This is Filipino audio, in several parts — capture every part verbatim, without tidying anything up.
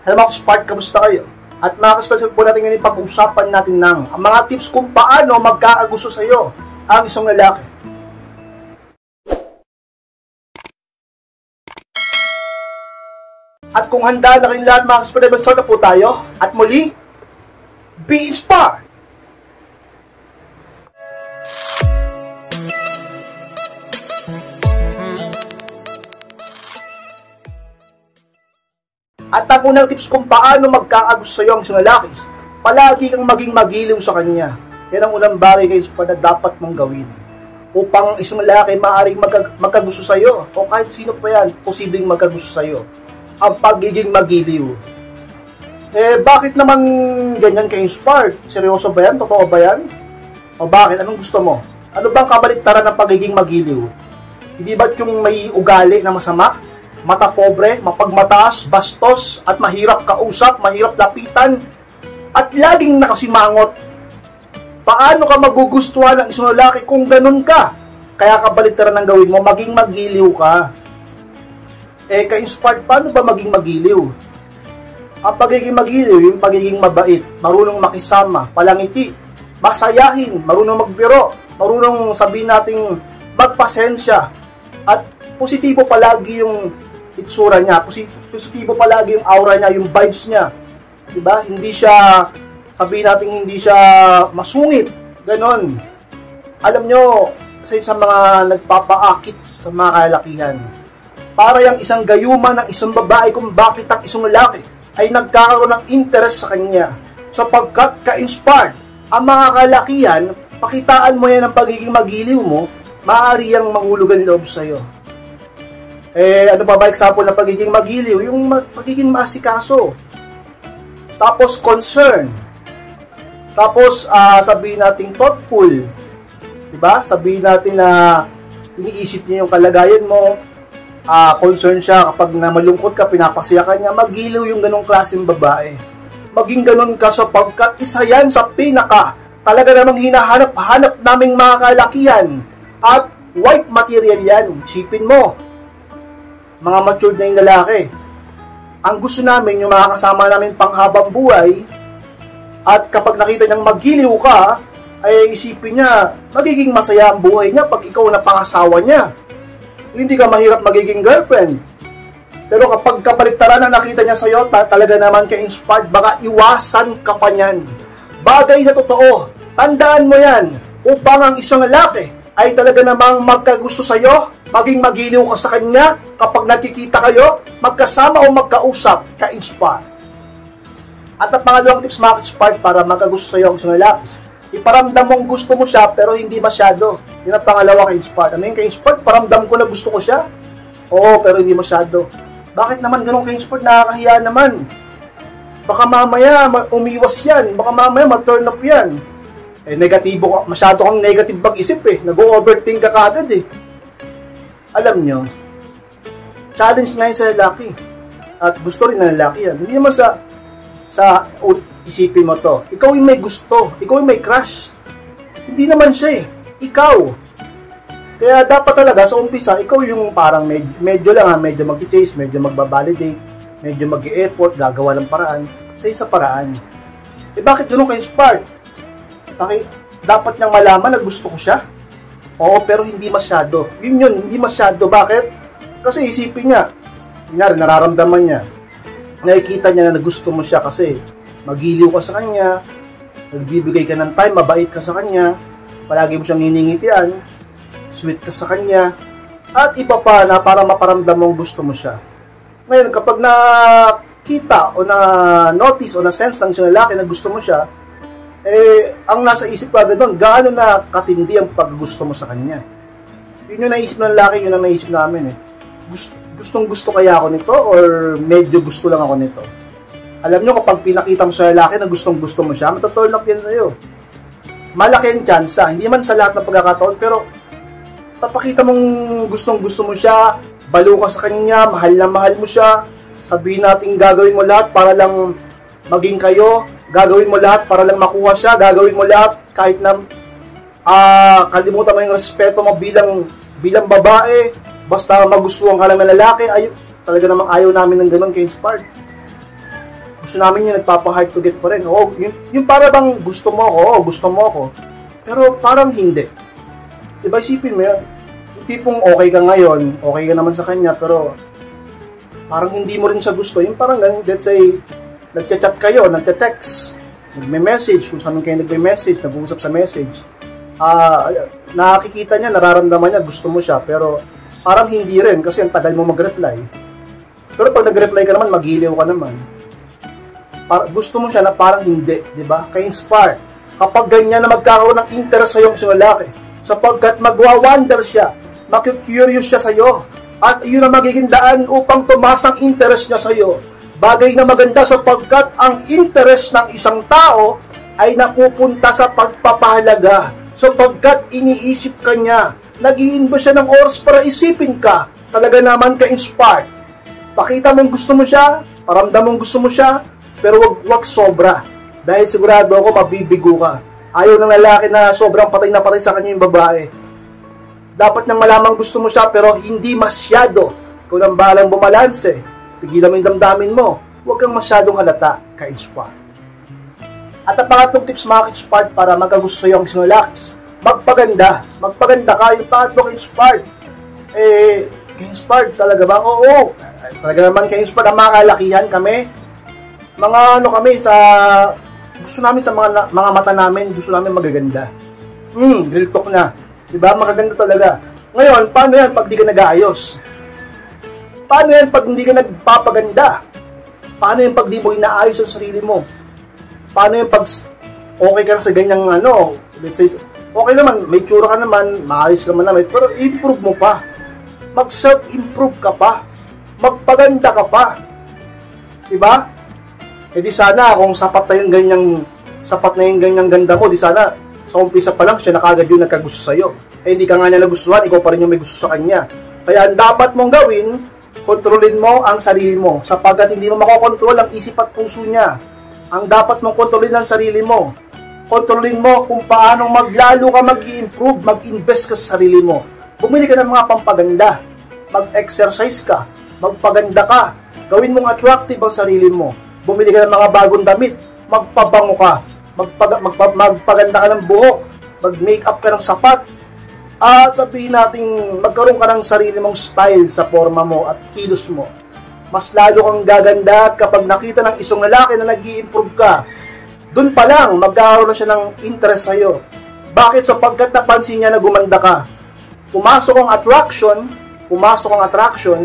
Alam mo, Spark, kamusta kayo? At mga kaspal, po natin ngayon pag-usapan natin ng ang mga tips kung paano magkakagusto sa iyo ang isang lalaki. At kung handa na kayong lahat, mga kaspal, start na po tayo. At muli, be inspired! At ang unang tips kung paano magkakagusto sa iyo ang isang lalaki, palagi kang maging magiliw sa kanya. Yan ang unang bagay guys na dapat mong gawin. Upang isang lalaki maaaring magka, magkagusto sa iyo, o kahit sino pa yan, posibleng magkagusto sa iyo. Ang pagiging magiliw. Eh, bakit naman ganyan ka-inspired? Seryoso ba yan? Totoo ba yan? O bakit? Anong gusto mo? Ano bang kabaliktaran ng pagiging magiliw? Hindi ba't yung may ugali na masama? Mata pobre, mapagmataas, bastos, at mahirap kausap, mahirap lapitan, at laging nakasimangot. Paano ka magugustuhan ng isang lalaki kung ganun ka? Kaya kabaliktaran ng gawin mo, maging magiliw ka. Eh, ka-inspired, paano ba maging magiliw? Ang pagiging magiliw, yung pagiging mabait, marunong makisama, palangiti, masayahin, marunong magbiro, marunong sabihin nating magpasensya, at positibo palagi yung itsura niya, positibo palagi yung aura niya, yung vibes niya. Diba? Hindi siya, sabihin natin hindi siya masungit. Ganon. Alam nyo, isa sa mga nagpapaakit sa mga kalalakihan. Para yung isang gayuma ng isang babae kung bakit ang isang lalaki ay nagkakaroon ng interest sa kanya. Sapagkat ka-inspired, ang mga kalalakihan, pakitaan mo yan ng pagiging magiliw mo, maaari yang mahulugan loob sa'yo. Eh, ano pa ba example ng pagiging magiliw? Yung magiging maasikaso. Tapos, concern. Tapos, uh, sabihin natin thoughtful. Diba? Sabihin natin na iniisip niya yung kalagayan mo. Uh, concern siya kapag na malungkot ka, pinapasaya ka niya. Magiliw yung ganong klaseng babae. Maging ganon ka sapagkat isa yan sa pinaka talaga namang hinahanap-hanap naming mga kalakihan. At white material yan. Isipin mo. Mga matured na yung lalaki. Ang gusto namin, yung mga kasama namin panghabang buhay, at kapag nakita niyang magiliw ka, ay isipin niya, magiging masaya ang buhay niya pag ikaw na pangasawa niya. Hindi ka mahirap magiging girlfriend. Pero kapag kabaliktaran na nakita niya sa'yo, talaga naman ka-inspired, baka iwasan ka pa niyan. Bagay na totoo, tandaan mo yan, upang ang isang lalaki ay talaga namang magkagusto sa'yo, maging magiliw ka sa kanya, kapag nakikita kayo, magkasama o magkausap, ka-inspire. At ang pangalawang tips mga ka-inspire para magkagusto sa'yo ang isang lalaki, iparamdam mong gusto mo siya, pero hindi masyado. Yun ang pangalawa ka-inspire. Ano yung ka-inspire? Paramdam ko na gusto ko siya. Oo, pero hindi masyado. Bakit naman ganun ka-inspire? Nakakahiya naman. Baka mamaya umiwas yan. Baka mamaya mag-turn up yan. Eh, negatibo ka. Masyado kang negative mag-isip eh. Nag-overthink ka kagad eh. Alam nyo, challenge na yun sa lalaki. At gusto rin na lalaki yan. Hindi naman sa, sa uh, isipin mo to. Ikaw yung may gusto. Ikaw yung may crush. Hindi naman siya eh. Ikaw. Kaya dapat talaga sa umpisa, ikaw yung parang med medyo lang ha, medyo mag-chase, medyo magbabalidate, medyo mag-i-effort, gagawa ng paraan. Sa isa paraan. Eh bakit yun ka-inspired? Okay, dapat niyang malaman na gusto ko siya. Oo, pero hindi masyado. Yun yun, hindi masyado. Bakit? Kasi isipin niya, kunyari, nararamdaman niya, nakikita niya na gusto mo siya kasi magiliw ka sa kanya, nagbibigay ka ng time, mabait ka sa kanya, palagi mo siyang niningitian, sweet ka sa kanya, at iba pa na para maparamdam mong gusto mo siya. Ngayon, kapag nakita o na-notice o na-sense ng isang lalaki na gusto mo siya, eh, ang nasa isip ko agad doon, gaano na katindi ang paggusto mo sa kanya. Yun yung naisip ng lalaki, yun ang naisip namin eh. Gust gustong gusto kaya ako nito or medyo gusto lang ako nito. Alam nyo, kapag pinakita mo sa lalaki na gustong gusto mo siya, mataturn up yan sa'yo. Malaki ang chance, hindi man sa lahat ng pagkakataon, pero papakita mong gustong gusto mo siya, balo ka sa kanya, mahal na mahal mo siya, sabihin natin gagawin mo lahat para lang maging kayo, gagawin mo lahat para lang makuha siya, gagawin mo lahat kahit na uh, kalimutan mo yung respeto mo bilang bilang babae, basta magustuhan ka lang ng lalaki. Ay, talaga namang ayaw namin ng ganun ka-inspired. gusto namin yung nagpapa-hard to get pa rin. Oo, yung, yung para bang gusto mo ako, oo, gusto mo ako. Pero parang hindi. Diba, isipin mo yan. Yung tipong okay ka ngayon, okay ka naman sa kanya, pero parang hindi mo rin siya gusto. Yung parang, let's say, nagchat-chat kayo, nagte-text, nagme-message, kung saan kayo nagme-message, nag-uusap sa message. Ah, uh, nakikita niya, nararamdaman niya, gusto mo siya, pero parang hindi rin kasi ang tagal mo mag-reply. Pero pag nag-reply ka naman, maghiliw ka naman. Para, gusto mo siya na parang hindi, di ba? Ka-inspire. Kapag ganyan na magkakaroon ng interest sa iyong isang lalaki, sapagkat magwa-wonder siya, makikurious siya sa iyo, at yun ang magiging daan upang tumaas ang interest niya sa iyo. Bagay na maganda sapagkat ang interest ng isang tao ay napupunta sa pagpapahalaga, sapagkat iniisip ka niya, nag-i-invest siya ng oras para isipin ka, talaga naman ka-inspired. Pakita mong gusto mo siya, paramdam mong gusto mo siya, pero wag, wag sobra. Dahil sigurado ako mabibigo ka. Ayaw ng lalaki na sobrang patay na patay sa kanya yung babae. Dapat nang malamang gusto mo siya, pero hindi masyado. Ikaw nang bahalang bumalanse. Pigilan mo yung damdamin mo. Huwag kang masyadong halata, ka-inspired. At ang pangatlong tips mga ka-inspired para magkagusto sa'yo ang isang lalaki, magpaganda. Magpaganda ka, yung pangatlo ka-inspired. Eh, ka-inspired talaga ba? Oo, talaga naman ka-inspired. Ang mga kalakihan kami, mga ano kami sa, gusto namin sa mga, mga mata namin, gusto namin magaganda. Hmm, real talk na. Diba? Magaganda talaga. Ngayon, paano yan pag di ka nag-aayos? Paano yan pag hindi ka nagpapaganda? Paano yan pag di mo inaayos ang sarili mo? Paano yan pag okay ka na sa ganyang ano, let's say, okay naman, may tsura ka naman, maayos naman naman, pero improve mo pa. Mag-self-improve ka pa. Magpaganda ka pa. Diba? Eh di sana, kung sapat na yung ganyang, sapat na yung ganyang ganda mo, di sana, sa umpisa pa lang, siya na kagad yung nagkagusto sa'yo. Eh hindi ka nga niya nagustuhan, ikaw pa rin yung may gusto sa kanya. Kaya ang dapat mong gawin, kontrolin mo ang sarili mo, sapagkat hindi mo makokontrol ang isip at puso niya. Ang dapat mong kontrolin ang sarili mo. Kontrolin mo kung paano maglalo ka mag-i-improve, mag-invest ka sa sarili mo. Bumili ka ng mga pampaganda, mag-exercise ka, magpaganda ka, gawin mong attractive ang sarili mo. Bumili ka ng mga bagong damit, magpabango ka, magpag magpa magpaganda ka ng buhok, mag-makeup ka ng sapat, at sabihin natin magkaroon ka ng sarili mong style sa forma mo at kilos mo. Mas lalo kang gaganda kapag nakita ng isang lalaki na nag-i-improve ka. Doon pa lang, magkakaroon na siya ng interest sa'yo. Bakit? Sapagkat napansin niya na gumanda ka. Pumasok ang attraction, pumasok ang attraction,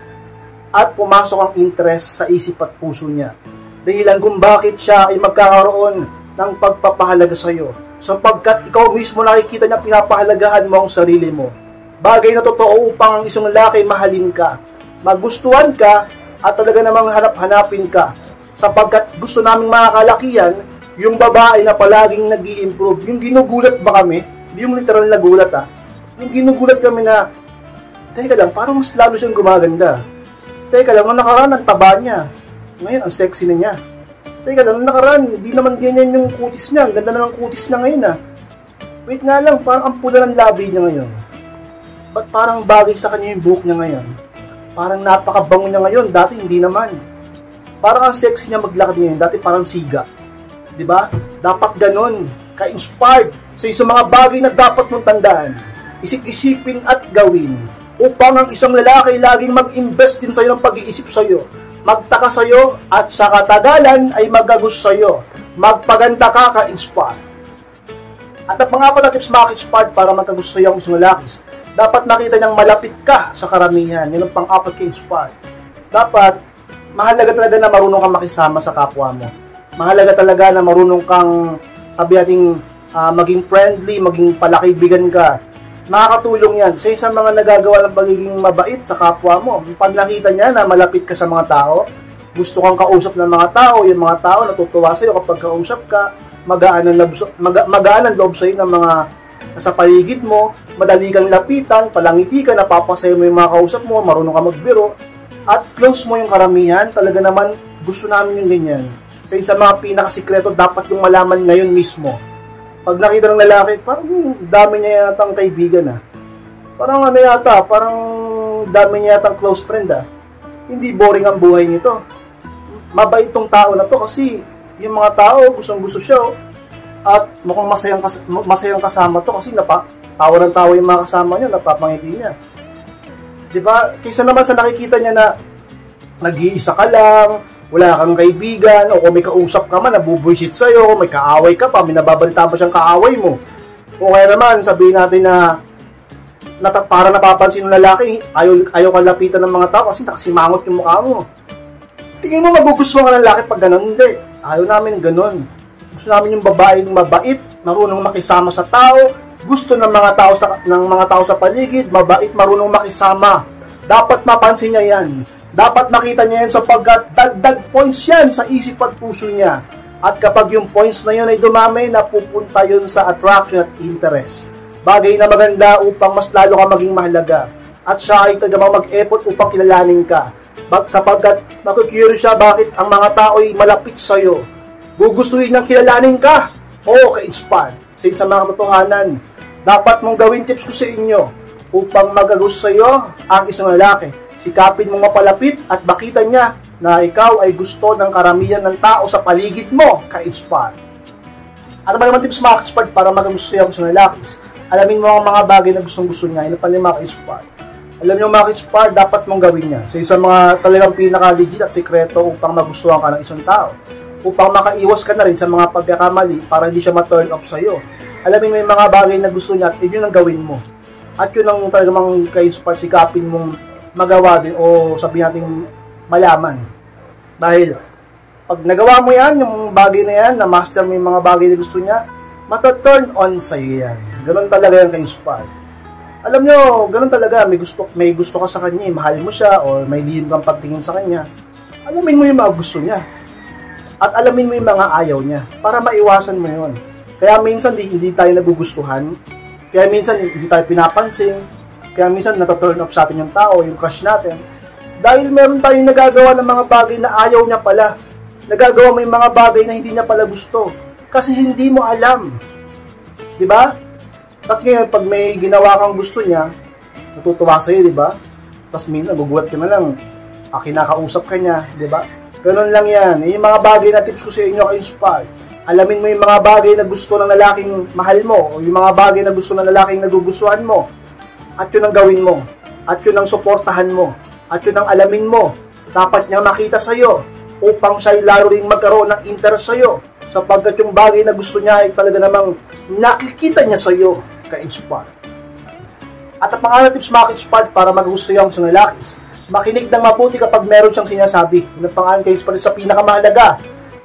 at pumasok ang interest sa isip at puso niya. Dahilan kung bakit siya ay magkakaroon ng pagpapahalaga sa'yo. Sapagkat ikaw mismo nakikita niya pinapahalagahan mo ang sarili mo. Bagay na totoo upang ang isang lalaki mahalin ka, magustuhan ka, at talaga namang hanap-hanapin ka. Sapagkat gusto naming mga kalakihan, yung babae na palaging nag-i-improve. Yung ginugulat ba kami? Yung literal na gulat ah. Yung ginugulat kami na, teka lang, parang mas lalo siyang gumaganda. Teka lang, nung nakaraan ang taba niya. Ngayon, ang sexy na niya. Teka lang, nung nakaraan, hindi naman ganyan yung kutis niya. Ang ganda na ng kutis niya ngayon ah. Wait nga lang, parang ang pula ng labi niya ngayon. Ba't parang bagay sa kanya yung buhok niya ngayon? Parang napakabango niya ngayon, dati hindi naman. Parang ang sexy niya maglakad ngayon, dati parang siga. Diba? Dapat ganun, ka-inspired sa isang mga bagay na dapat mong tandaan. Isip-isipin at gawin upang ang isang lalaki laging mag-invest din sa'yo ng pag-iisip sa'yo. Magtaka sa'yo at sa katagalan ay magagusto sa'yo. Magpaganda ka, ka-inspired. At ang mga pala tips maka-inspired para magkagusto sa'yo ang isang lalaki, dapat makita niyang malapit ka sa karamihan. Yun ang pang-apat ka-inspired. Dapat, mahalaga talaga na marunong kang makisama sa kapwa mo. Mahalaga talaga na marunong kang, sabi natin, uh, maging friendly, maging palakaibigan ka. Makakatulong yan sa isang mga nagagawa ng pagiging mabait sa kapwa mo. Pag nakita niya na malapit ka sa mga tao, gusto kang kausap ng mga tao, yung mga tao natutuwa sa'yo kapag kausap ka, magaan ang, mag, magaan ang loob sa'yo ng mga nasa paligid mo, madali kang lapitan, palangiti ka, napapasayo mo yung mga kausap mo, marunong ka magbiro, at close mo yung karamihan. Talaga naman, gusto namin yung ganyan. Sa isang mga pinakasikreto, dapat yung malaman ngayon mismo. Pag nakita ng lalaki, parang dami niya yata ang kaibigan ah. Parang ano yata, parang dami niya yata ang close friend ah. Hindi boring ang buhay nito. mabait tong tao na to kasi yung mga tao gustong gusto siya, oh. At mukhang masayang, kas masayang kasama to kasi napa tawa ng tawa yung mga kasama niya, napapangiti niya. Diba? Kaysa naman sa nakikita niya na nag-iisa ka lang, wala kang kaibigan, o kung may kausap ka man, nabubuisit sa'yo, may kaaway ka pa, may nababalita pa siyang kaaway mo. O kaya naman, sabihin natin na, na para napapansin ng lalaki, ayaw, ayaw ka lapitan ng mga tao kasi nakasimangot yung mukha mo. Tingin mo magugustuhan ka ng lalaki pag ganun? Hindi. Ayaw namin ganun. Gusto namin yung babaeng mabait, marunong makisama sa tao, gusto ng mga tao sa, ng mga tao sa paligid, mabait, marunong makisama. Dapat mapansin niya yan. Dapat makita niya yan sapagkat dagdag points yan sa isip at puso niya. At kapag yung points na yun ay dumami, napupunta yun sa attraction at interest. Bagay na maganda upang mas lalo ka maging mahalaga. At siya ay tagamang mag-effort upang kilalanin ka. Sapagkat makikurious siya bakit ang mga tao ay malapit sa'yo. Gugustuhin niyang kilalanin ka. Oo, ka-inspire. Since sa mga katotohanan, dapat mong gawin tips ko sa inyo upang magagusto sa'yo ang isang lalaki. Sikapin mong mapalapit at makita niya na ikaw ay gusto ng karamihan ng tao sa paligid mo, ka-inspire. Ano ba naman tips mga ka-inspire para magagusto sa'yo ang isang lalaki? Alamin mo ang mga bagay na gustong-gusto niya, ino pa rin mga ka-inspire. Alam niyo mga ka-inspire, dapat mong gawin niya. Sa isang mga talagang pinaka-legit at sekreto upang magustuhan ka ng isang tao. Upang makaiwas ka na rin sa mga pagkakamali para hindi siya ma-turn off sa'yo. Alamin mo yung mga bagay na gusto niya at yun ang gawin mo. At yun ang talagang ka-inspire, sikapin mong magawa din o sabihin natin malaman. Dahil pag nagawa mo yan, yung bagay na yan, na master mo yung mga bagay na gusto niya, mata-turn on sa'yo yan. Ganun talaga yung ka-inspire. Alam nyo, ganun talaga, may gusto, may gusto ka sa kanya, mahal mo siya, o may lihim kang pagtingin sa kanya. Alamin mo yung mga gusto niya. At alamin mo yung mga ayaw niya, para maiwasan mo yun. Kaya minsan hindi, hindi tayo nagugustuhan, kaya minsan hindi tayo pinapansin, kaya minsan nata-turn off sa atin yung tao, yung crush natin. Dahil meron tayong nagagawa ng mga bagay na ayaw niya pala. Nagagawa mo yung mga bagay na hindi niya pala gusto. Kasi hindi mo alam. Diba? Tapos ngayon, pag may ginawa kang gusto niya, natutuwa sa'yo, diba? Tapos minsan, gugulat ka na lang, ah, kinakausap ka niya, diba? Ganun lang yan. Yung mga bagay na tips ko sa inyo ka-inspire. Alamin mo yung mga bagay na gusto ng lalaking mahal mo, o yung mga bagay na gusto ng lalaking nagugustuhan mo. At yun ang gawin mo. At yun ang suportahan mo. At yun ang alamin mo. Dapat niyang makita sa'yo upang siya'y lalo rin magkaroon ng interest sa'yo. Sapagkat yung bagay na gusto niya ay talaga namang nakikita niya sa'yo, ka-inspire. At ang pangalan tips mga ka-inspire para magusto yung isang lalaki, makinig ng mabuti kapag meron siyang sinasabi. Yung pangalan ka-inspire sa pinakamahalaga.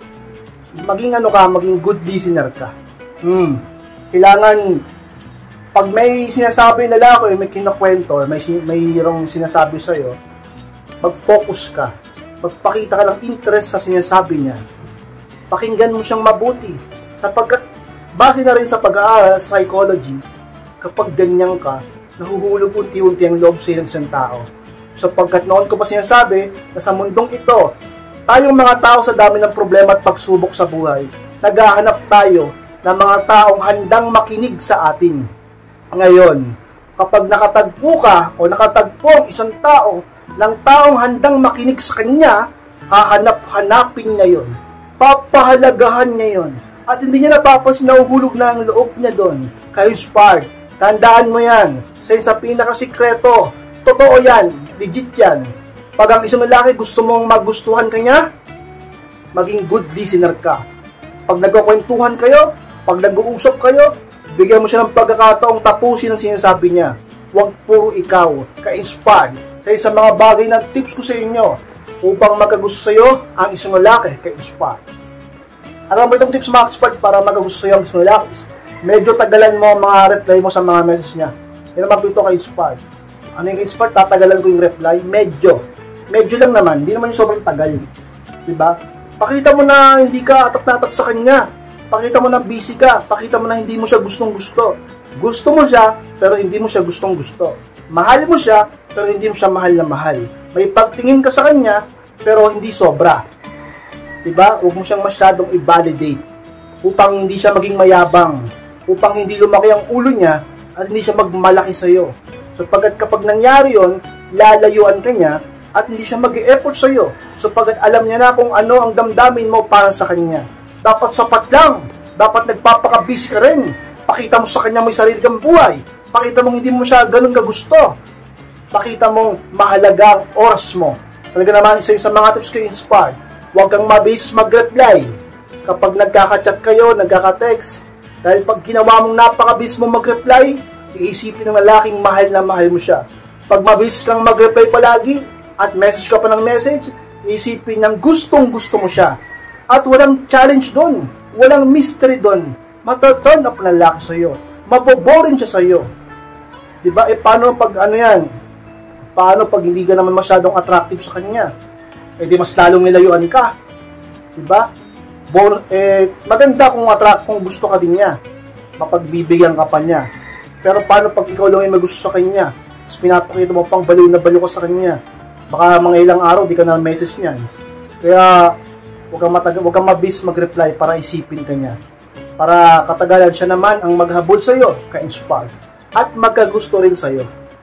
Maging ano ka, maging good listener ka. Hmm. Kailangan pag may sinasabi na lalaki, may kinukwento, may mayroong sinasabi sa'yo, mag-focus ka. Magpakita ka ng interest sa sinasabi niya. Pakinggan mo siyang mabuti. Sapagkat, base na rin sa pag-aaral sa psychology, kapag ganyan ka, nahuhulog unti-unti ang loob sa isang tao. Sapagkat noon ko pa sinasabi na sa mundong ito, tayong mga tao sa dami ng problema at pagsubok sa buhay, naghahanap tayo ng mga taong handang makinig sa atin. Ngayon, kapag nakatagpo ka o nakatagpo ang isang tao ng taong handang makinig sa kanya, hahanap-hanapin niya yon, papahalagahan niya yon, at hindi niya napapansin na uhulog na ang loob niya doon. Ka-inspire, tandaan mo yan, sa sa pinakasikreto, totoo yan, legit yan. Pag ang isang lalaki gusto mong magustuhan kanya, maging good listener ka. Pag nagkukwentuhan kayo, pag nag-uusap kayo, bigyan mo siya ng pagkakataong tapusin ang sinasabi niya. Huwag puro ikaw, ka-inspire. Sa isang mga bagay na tips ko sa inyo upang magagusto sa iyo ang isang lalaki, ka-inspire. Alam mo itong tips mga ka-inspire para magagusto sa iyo ang isang lalaki? Medyo tagalan mo ang mga reply mo sa mga message niya. Yan naman po ito ka-inspire. Ano yung ka-inspire? Tatagalan ko yung reply? Medyo. Medyo lang naman. Hindi naman yung sobrang tagal. Diba? Pakita mo na hindi ka atat na atat sa kanya. Pakita mo na busy ka. Pakita mo na hindi mo siya gustong gusto. Gusto mo siya, pero hindi mo siya gustong gusto. Mahal mo siya, pero hindi mo siya mahal na mahal. May pagtingin ka sa kanya, pero hindi sobra. Diba? Huwag mo siyang masyadong i-validate. Upang hindi siya maging mayabang. Upang hindi lumaki ang ulo niya, at hindi siya magmalaki sa'yo. So, pagkat kapag nangyari yon, lalayuan ka niya, at hindi siya mag-e-effort sa iyo sapagkat alam niya na kung ano ang damdamin mo para sa kanya. Dapat sapat lang. Dapat nagpapaka-busy ka rin. Pakita mo sa kanya may sarili kang buhay. Pakita mo hindi mo siya ganun kagusto. Pakita mong mahalaga ang oras mo. Talaga naman isa sa mga tips ko inspired. Huwag kang mabilis mag-reply. Kapag nagkaka-chat kayo, nagkaka-text, dahil pag ginawa mong napakabilis mo mag-reply, iisipin ng lalaking mahal na mahal mo siya. Pag mabilis kang mag-reply palagi at message ka pa ng message, iisipin ng gustong gusto mo siya. At walang challenge doon. Walang mystery doon. Mataturn up na lalaki sa'yo. Maboboring siya sa'yo. Diba? E paano pag ano yan? Paano pag hindi ka naman masyadong attractive sa kanya? E di mas lalong nilayuan ka. Diba? Bon, eh, maganda kung attract, kung gusto ka din niya. Mapagbibigyan ka pa niya. Pero paano pag ikaw lang ay magusto sa kanya? Tapos pinapakita mo pang baliw na baliw ka sa kanya. Baka mga ilang araw di ka na message niyan. Kaya huwag kang, matag- huwag kang mabis mag-reply para isipin ka niya. Para katagalan siya naman ang maghabol sa'yo, ka-inspired. At magkagusto rin sa'yo.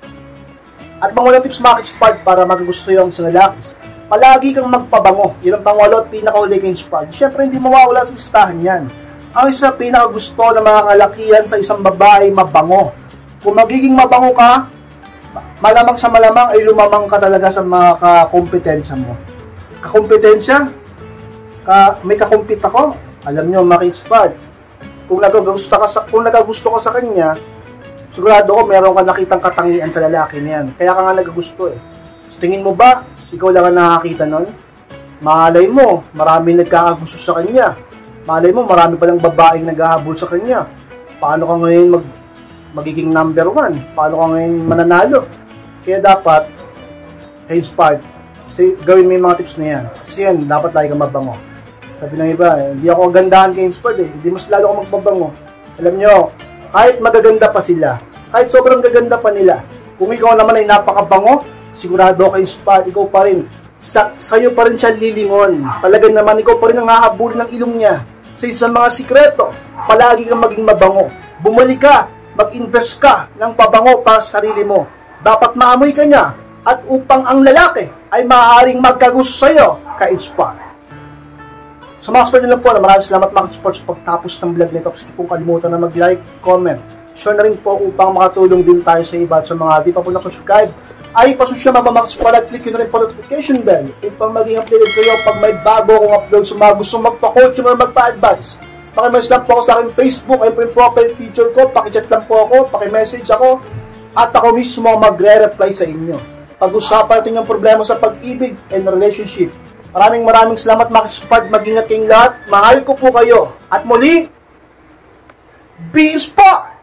At mga walang tips mga ka-inspired para magkagusto sa'yo ang isang lalaki. Palagi kang magpabango. Yun ang pangwalo at pinakahuli ka-inspired. Siyempre hindi mawawala sa listahan yan. Ang isa pinakagusto ng mga kalakihan sa isang babae, mabango. Kung magiging mabango ka, malamang sa malamang ay lumamang ka talaga sa mga kakompetensya mo. Kakompetensya? Ka, may kakumpit ako. Alam nyo, maki-inspired. Kung nagagusto ka sa, kung nagagusto ka sa kanya, sigurado ko meron ka nakitang katangian sa lalaki niyan. Kaya ka nga nagagusto eh. So, tingin mo ba, ikaw lang ang nakakita nun? Malay mo, marami nagkakagusto sa kanya. Malay mo, marami palang babaeng naghahabol sa kanya. Paano ka ngayon mag, magiging number one? Paano ka ngayon mananalo? Kaya dapat, inspired. Kasi gawin mo yung mga tips na yan. Kasi yan, dapat lagi kang mabango. Sabi ng iba, eh, hindi ako gandahan kay inspired eh. Hindi mas lalo ako magbabango. Alam nyo, kahit magaganda pa sila, kahit sobrang gaganda pa nila, kung ikaw naman ay napakabango, sigurado ka inspired, ikaw pa rin. Sa, sa'yo pa rin siya lilingon. Talaga naman, ikaw pa rin ang hahabulin ng ilong niya. Sa isang mga sikreto, palagi kang maging mabango. Bumalik ka, mag-invest ka ng pabango para sa sarili mo. Dapat maamoy ka niya. At upang ang lalaki ay maaaring magkagusto sa'yo, ka-inspire. Sa mga sport lang po, na maraming salamat mga ka-sports sa pagtapos ng vlog nito. Kasi kung kalimutan na mag-like, comment, share na rin po upang makatulong din tayo sa iba. At sa mga di pa po nakasubscribe, ay pasusya mga mga ka-sport at click nyo rin po notification bell upang maging updated kayo pag may bago akong upload sa mga gusto magpa-coach o magpa-advise. Pakimessage lang po ako sa aking Facebook, ayun po yung profile picture ko, pakichat lang po ako, pakimessage ako, at ako mismo magre-reply sa inyo. Pag-usapan natin yung problema sa pag-ibig and relationship. Maraming maraming salamat mga ka-sport, mag-ingat kayong lahat, mahal ko po kayo, at muli, be inspired!